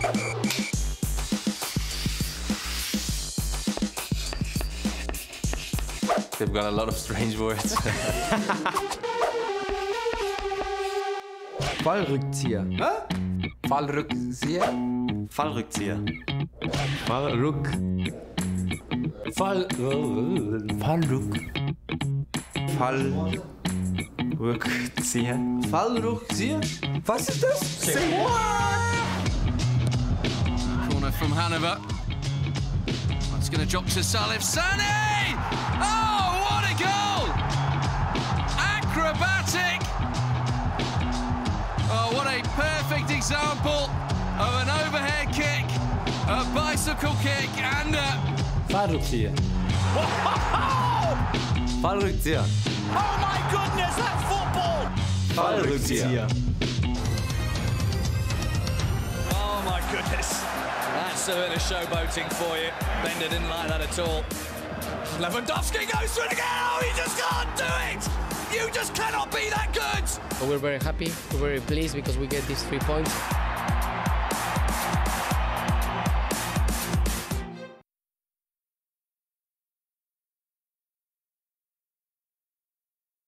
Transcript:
They've got a lot of strange words. Fallrückzieher. Hä? Fallrückzieher? Fallrückzieher. Fallrück. Fallrückzieher. Fallrückzieher? Was ist das? Say what? Corner from Hanover. It's going to drop to Salif Sane! Oh, what a goal! Acrobatic! Oh, what a perfect example of an overhead kick, a bicycle kick, and Fallrückzieher. Fallrückzieher. Oh my goodness, that's football! Fallrückzieher. Oh my goodness. That's a bit of showboating for you. Bender didn't like that at all. Lewandowski goes through it again. Oh, you just can't do it! You just cannot be that good! We're very happy, we're very pleased because we get these 3 points.